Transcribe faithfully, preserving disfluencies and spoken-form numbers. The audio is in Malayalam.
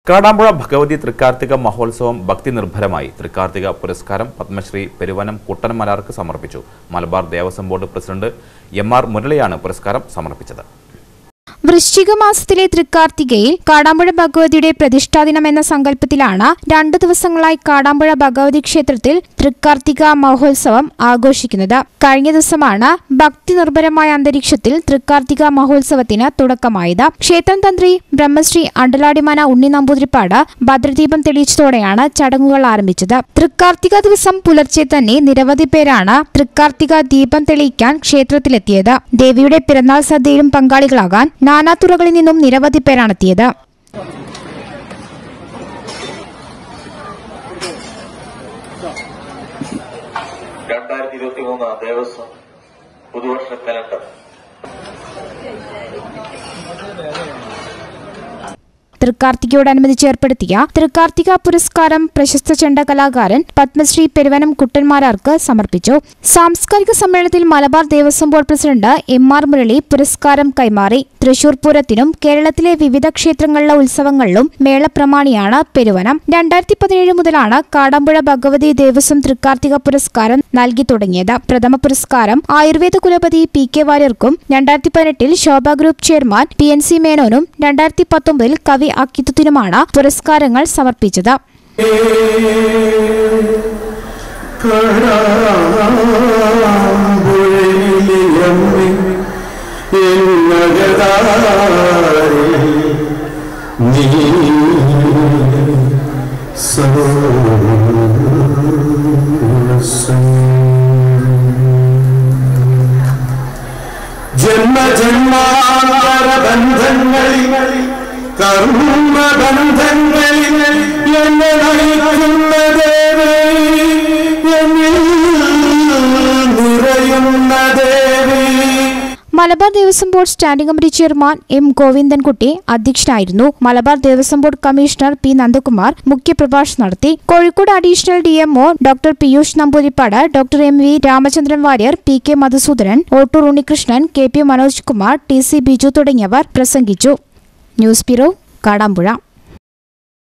കാടാമ്പുഴ ഭഗവതി തൃക്കാർത്തിക മഹോത്സവം ഭക്തി നിർഭരമായി തൃക്കാർത്തിക പുരസ്കാരം പത്മശ്രീ പെരുവനം കുട്ടൻമലാർക്ക് സമർപ്പിച്ചു. Malabar Devaswom board president M R മുരളിയാണ് പുരസ്കാരം സമർപ്പിച്ചത്. വൃശ്ചിക മാസത്തിലെ തൃക്കാർത്തികയിൽ കാടാമ്പുഴ ഭഗവതിയുടെ പ്രതിഷ്ഠാദിനം എന്ന സങ്കല്പത്തിലാണ് രണ്ടു ദിവസങ്ങളായി കാടാമ്പുഴ ഭഗവതി ക്ഷേത്രത്തിൽ തൃക്കാർത്തിക മഹോത്സവം ആഘോഷിക്കുന്നത്. കഴിഞ്ഞ ദിവസമാണ് ഭക്തി നിർഭരമായ അന്തരീക്ഷത്തിൽ തൃക്കാർത്തിക മഹോത്സവത്തിന് തുടക്കമായത്. ക്ഷേത്രം തന്ത്രി ബ്രഹ്മശ്രീ അണ്ടലാടിമന ഉണ്ണി നമ്പൂതിരിപ്പാട് ഭദ്രദീപം തെളിയിച്ചതോടെയാണ് ചടങ്ങുകൾ ആരംഭിച്ചത്. തൃക്കാർത്തിക ദിവസം പുലർച്ചെ തന്നെ നിരവധി പേരാണ് തൃക്കാർത്തിക ദീപം തെളിയിക്കാൻ ക്ഷേത്രത്തിലെത്തിയത്. ദേവിയുടെ പിറന്നാൾ സദ്യയിലും പങ്കാളികളാകാൻ നാനാതുറകളിൽ നിന്നും നിരവധി പേരാണെത്തിയത്. രണ്ടായിരത്തി ഇരുപത്തി മൂന്ന് ദേവസ്വം പുതുവർഷ കലണ്ടർ തൃക്കാർത്തികയോടനുബന്ധിച്ച് ഏർപ്പെടുത്തിയ തൃക്കാർത്തിക പുരസ്കാരം പ്രശസ്ത ചെണ്ട കലാകാരൻ പത്മശ്രീ പെരുവനം കുട്ടൻമാരാർക്ക് സമർപ്പിച്ചു. സാംസ്കാരിക സമ്മേളനത്തിൽ Malabar Devaswom board president M R Murali പുരസ്കാരം കൈമാറി. തൃശൂർ പൂരത്തിനും കേരളത്തിലെ വിവിധ ക്ഷേത്രങ്ങളിലെ ഉത്സവങ്ങളിലും മേളപ്രമാണിയാണ് പെരുവനം. രണ്ടായിരത്തി പതിനേഴ് മുതലാണ് കാടാമ്പുഴ ഭഗവതി ദേവസ്വം തൃക്കാർത്തിക പുരസ്കാരം നൽകി തുടങ്ങിയത്. പ്രഥമ പുരസ്കാരം ആയുർവേദ കുലപതി പി കെ വാര്യർക്കും രണ്ടായിരത്തി പതിനെട്ടിൽ Sobha group chairman P N C മേനോനും രണ്ടായിരത്തി പത്തൊമ്പതിൽ കവി അക്കിത്തുത്തിനുമാണ് പുരസ്കാരങ്ങൾ സമർപ്പിച്ചത്. ജന്മ ജന്മാന്തര ബന്ധങ്ങളിൽ കർമ്മബന്ധങ്ങളിൽ എന്നെ നയിക്കുന്ന ദേവി, നിറയുന്ന ദേവി. Malabar Devaswom board standing committee chairman M Govindankutty അധ്യക്ഷനായിരുന്നു. Malabar Devaswom board commissioner P Nandakumar മുഖ്യപ്രഭാഷണം നടത്തി. Kozhikode additional D M O doctor Peeyush Namboothiripad, doctor M V Ramachandran Warrier, P K Madhusoodanan, Ottur Unnikrishnan, K P Manoj Kumar, T C Biju തുടങ്ങിയവർ പ്രസംഗിച്ചു. News bureau, Kadampuzha.